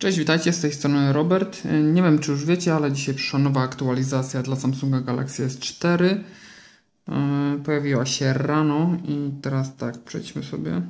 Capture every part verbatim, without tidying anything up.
Cześć, witajcie, z tej strony Robert. Nie wiem, czy już wiecie, ale dzisiaj przyszła nowa aktualizacja dla Samsunga Galaxy S cztery. Pojawiła się rano i teraz tak, przejdźmy sobie.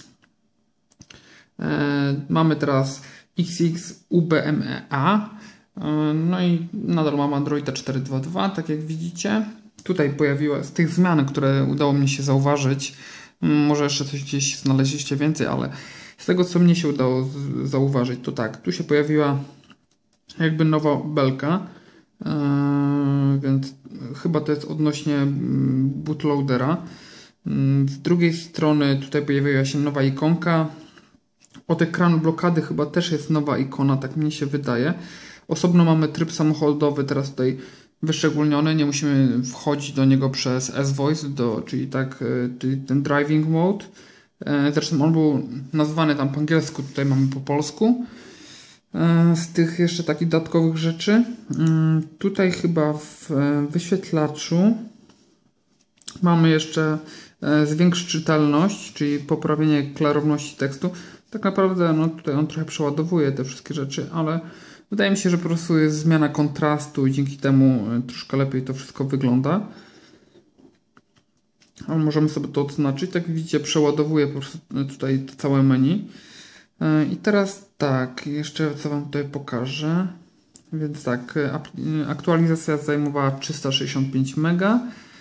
Mamy teraz X X U B M E A. No i nadal mam Androida cztery dwa dwa, tak jak widzicie. Tutaj pojawiła z tych zmian, które udało mi się zauważyć. Może jeszcze coś gdzieś znaleźliście więcej, ale z tego, co mnie się udało zauważyć, to tak, tu się pojawiła jakby nowa belka, yy, więc chyba to jest odnośnie bootloadera. Yy, z drugiej strony tutaj pojawiła się nowa ikonka. Od ekranu blokady chyba też jest nowa ikona, tak mi się wydaje. Osobno mamy tryb samochodowy teraz tutaj wyszczególniony, nie musimy wchodzić do niego przez S-Voice, do, czyli tak, czyli ten driving mode. Zresztą on był nazwany tam po angielsku, tutaj mamy po polsku. Z tych jeszcze takich dodatkowych rzeczy, tutaj chyba w wyświetlaczu mamy jeszcze zwiększyć czytelność, czyli poprawienie klarowności tekstu. Tak naprawdę no tutaj on trochę przeładowuje te wszystkie rzeczy, ale wydaje mi się, że po prostu jest zmiana kontrastu i dzięki temu troszkę lepiej to wszystko wygląda. Ale możemy sobie to odznaczyć. Tak widzicie, przeładowuje po prostu tutaj to całe menu. I teraz tak, jeszcze co Wam tutaj pokażę. Więc tak, aktualizacja zajmowała trzysta sześćdziesiąt pięć mega.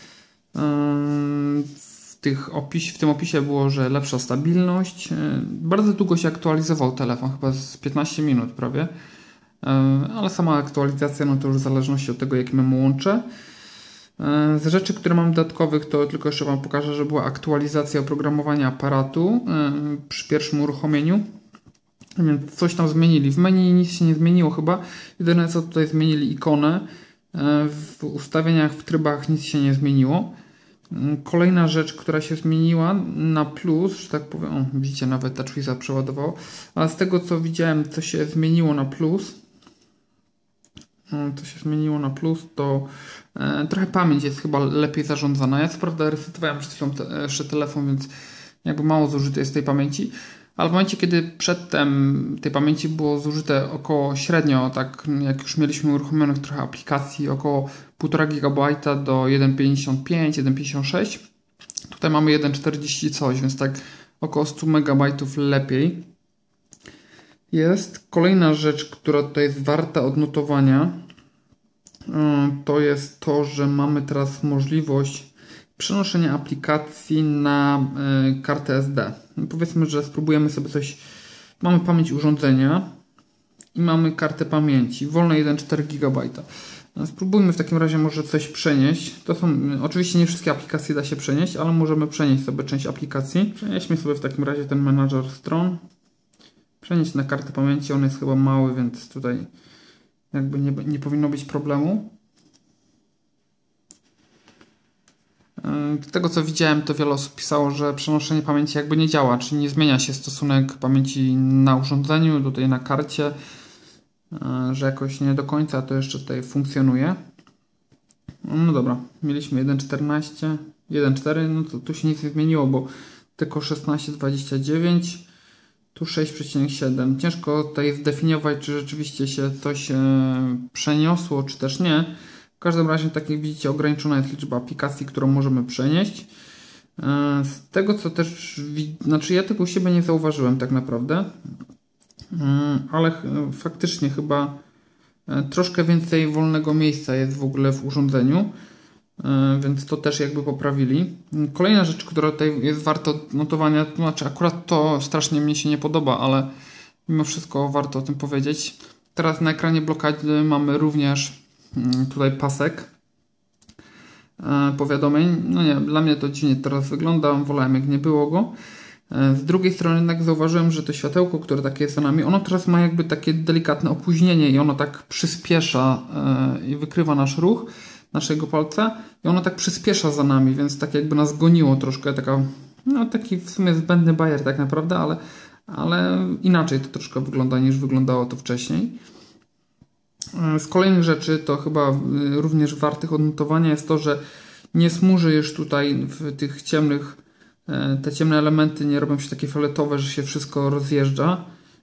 W, tych opis, w tym opisie było, że lepsza stabilność. Bardzo długo się aktualizował telefon, chyba z piętnaście minut prawie. Ale sama aktualizacja, no to już w zależności od tego, jakie mamy łącze. Z rzeczy, które mam dodatkowych, to tylko jeszcze Wam pokażę, że była aktualizacja oprogramowania aparatu przy pierwszym uruchomieniu. Więc coś tam zmienili. W menu nic się nie zmieniło chyba. Jedyne co tutaj zmienili ikonę. W ustawieniach, w trybach nic się nie zmieniło. Kolejna rzecz, która się zmieniła na plus, że tak powiem, o, widzicie, nawet TouchWiza przeładowało, ale z tego co widziałem, co się zmieniło na plus, co się zmieniło na plus, to e, trochę pamięć jest chyba lepiej zarządzana. Ja co prawda resetowałem jeszcze telefon, więc jakby mało zużyte jest tej pamięci, ale w momencie, kiedy przedtem tej pamięci było zużyte około średnio, tak jak już mieliśmy uruchomionych trochę aplikacji, około półtora gigabajta do jeden pięćdziesiąt pięć, jeden pięćdziesiąt sześć. Tutaj mamy jeden czterdzieści coś, więc tak około sto megabajtów lepiej jest. Kolejna rzecz, która tutaj jest warta odnotowania, to jest to, że mamy teraz możliwość przenoszenia aplikacji na kartę S D. Powiedzmy, że spróbujemy sobie coś, mamy pamięć urządzenia i mamy kartę pamięci, wolne jeden przecinek cztery gigabajta. Spróbujmy w takim razie może coś przenieść. To są, oczywiście nie wszystkie aplikacje da się przenieść, ale możemy przenieść sobie część aplikacji. Przenieśmy sobie w takim razie ten menadżer stron. Przenieść na kartę pamięci, on jest chyba mały, więc tutaj jakby nie, nie powinno być problemu. Z tego co widziałem, to wiele osób pisało, że przenoszenie pamięci jakby nie działa, czyli nie zmienia się stosunek pamięci na urządzeniu, tutaj na karcie, że jakoś nie do końca to jeszcze tutaj funkcjonuje. No dobra, mieliśmy jeden czternaście, jeden cztery, no to tu się nic nie zmieniło, bo tylko szesnaście dwadzieścia dziewięć, tu sześć przecinek siedem. Ciężko tutaj zdefiniować, czy rzeczywiście się coś przeniosło, czy też nie. W każdym razie, tak jak widzicie, ograniczona jest liczba aplikacji, którą możemy przenieść. Z tego co też, znaczy ja tego u siebie nie zauważyłem tak naprawdę, ale faktycznie chyba troszkę więcej wolnego miejsca jest w ogóle w urządzeniu, więc to też jakby poprawili. Kolejna rzecz, która tutaj jest warta odnotowania, to znaczy akurat to strasznie mi się nie podoba, ale mimo wszystko warto o tym powiedzieć. Teraz na ekranie blokady mamy również tutaj pasek powiadomień. No nie, dla mnie to dziwnie teraz wygląda, wolałem jak nie było go. Z drugiej strony jednak zauważyłem, że to światełko, które takie jest za nami, ono teraz ma jakby takie delikatne opóźnienie i ono tak przyspiesza i wykrywa nasz ruch naszego palca i ono tak przyspiesza za nami, więc tak jakby nas goniło troszkę, taka, no taki w sumie zbędny bajer tak naprawdę, ale, ale inaczej to troszkę wygląda niż wyglądało to wcześniej. Z kolejnych rzeczy to chyba również wartych odnotowania jest to, że nie smuży już tutaj w tych ciemnych, te ciemne elementy nie robią się takie fioletowe, że się wszystko rozjeżdża.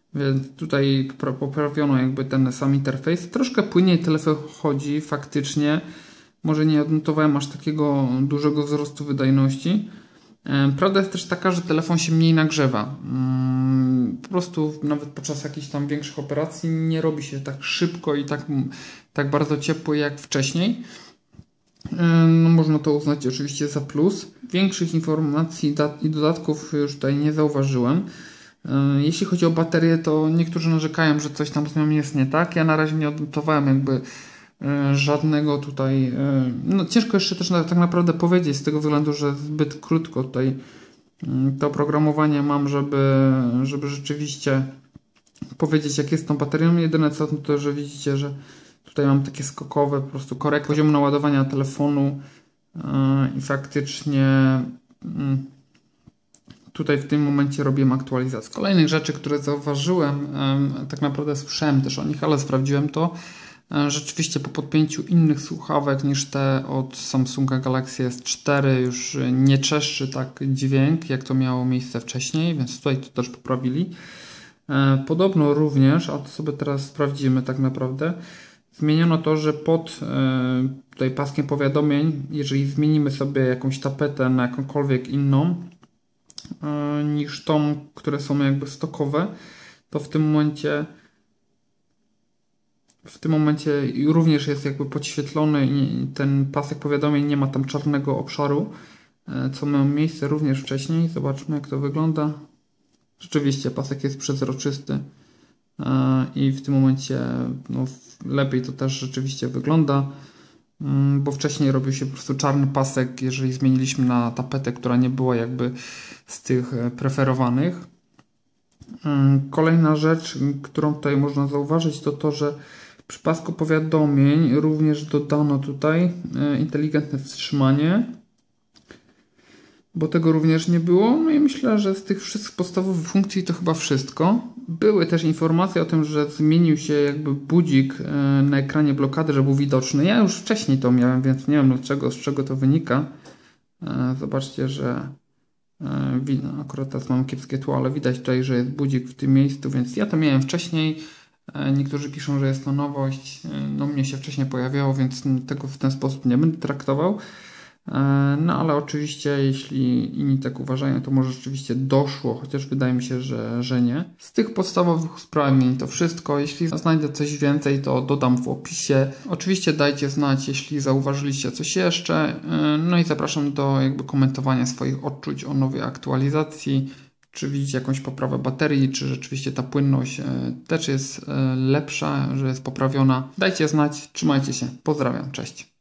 Więc tutaj poprawiono jakby ten sam interfejs. Troszkę płynniej telefon chodzi faktycznie. Może nie odnotowałem aż takiego dużego wzrostu wydajności. Prawda jest też taka, że telefon się mniej nagrzewa. Po prostu nawet podczas jakichś tam większych operacji nie robi się tak szybko i tak, tak bardzo ciepły jak wcześniej. No, można to uznać oczywiście za plus. Większych informacji i dodatków już tutaj nie zauważyłem. Jeśli chodzi o baterię, to niektórzy narzekają, że coś tam z nią jest nie tak. Ja na razie nie odnotowałem jakby żadnego tutaj, no ciężko jeszcze też tak naprawdę powiedzieć z tego względu, że zbyt krótko tutaj to oprogramowanie mam, żeby, żeby rzeczywiście powiedzieć, jak jest z tą baterią. Jedyne co to, że widzicie, że tutaj mam takie skokowe po prostu korekty poziomu naładowania telefonu i faktycznie tutaj w tym momencie robiłem aktualizację. Z kolejnych rzeczy, które zauważyłem, tak naprawdę słyszałem też o nich, ale sprawdziłem to. Rzeczywiście po podpięciu innych słuchawek niż te od Samsunga Galaxy S cztery już nie czeszczy tak dźwięk, jak to miało miejsce wcześniej, więc tutaj to też poprawili. Podobno również, a to sobie teraz sprawdzimy tak naprawdę, zmieniono to, że pod tutaj paskiem powiadomień, jeżeli zmienimy sobie jakąś tapetę na jakąkolwiek inną niż tą, które są jakby stokowe, to w tym momencie w tym momencie również jest jakby podświetlony i ten pasek powiadomień nie ma tam czarnego obszaru, co miało miejsce również wcześniej. Zobaczmy, jak to wygląda. Rzeczywiście pasek jest przezroczysty i w tym momencie no, lepiej to też rzeczywiście wygląda, bo wcześniej robił się po prostu czarny pasek, jeżeli zmieniliśmy na tapetę, która nie była jakby z tych preferowanych. Kolejna rzecz, którą tutaj można zauważyć, to to, że przy pasku powiadomień również dodano tutaj inteligentne wstrzymanie, bo tego również nie było. No i myślę, że z tych wszystkich podstawowych funkcji to chyba wszystko. Były też informacje o tym, że zmienił się jakby budzik na ekranie blokady, że był widoczny. Ja już wcześniej to miałem, więc nie wiem dlaczego, z czego to wynika. Zobaczcie, że akurat teraz mam kiepskie tło, ale widać tutaj, że jest budzik w tym miejscu, więc ja to miałem wcześniej. Niektórzy piszą, że jest to nowość. No mnie się wcześniej pojawiało, więc tego w ten sposób nie będę traktował. No ale oczywiście, jeśli inni tak uważają, to może rzeczywiście doszło, chociaż wydaje mi się, że, że nie. Z tych podstawowych usprawnień to wszystko. Jeśli znajdę coś więcej, to dodam w opisie. Oczywiście dajcie znać, jeśli zauważyliście coś jeszcze. No i zapraszam do jakby komentowania swoich odczuć o nowej aktualizacji. Czy widzicie jakąś poprawę baterii, czy rzeczywiście ta płynność też jest lepsza, że jest poprawiona. Dajcie znać, trzymajcie się, pozdrawiam, cześć.